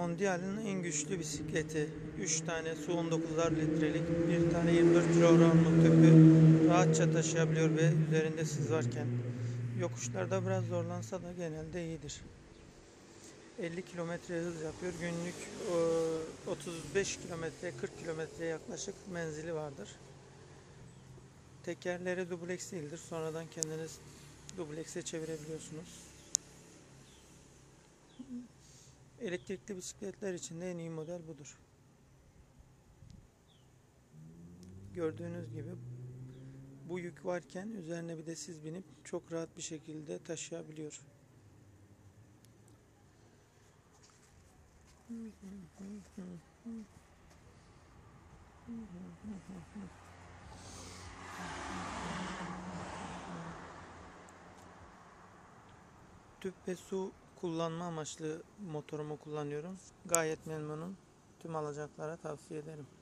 Mondial'in en güçlü bisikleti. 3 tane su 19'ar litrelik, bir tane 24 kilogramlık tüpü rahatça taşıyabiliyor ve üzerinde siz varken. Yokuşlarda biraz zorlansa da genelde iyidir. 50 kilometre hız yapıyor. Günlük 35 kilometre 40 kilometreye yaklaşık menzili vardır. Tekerleri dubleks değildir. Sonradan kendiniz dublekse çevirebiliyorsunuz. Elektrikli bisikletler için de en iyi model budur. Gördüğünüz gibi bu yük varken üzerine bir de siz binip çok rahat bir şekilde taşıyabiliyor. Tüp ve su kullanma amaçlı motorumu kullanıyorum. Gayet memnunum. Tüm alacaklara tavsiye ederim.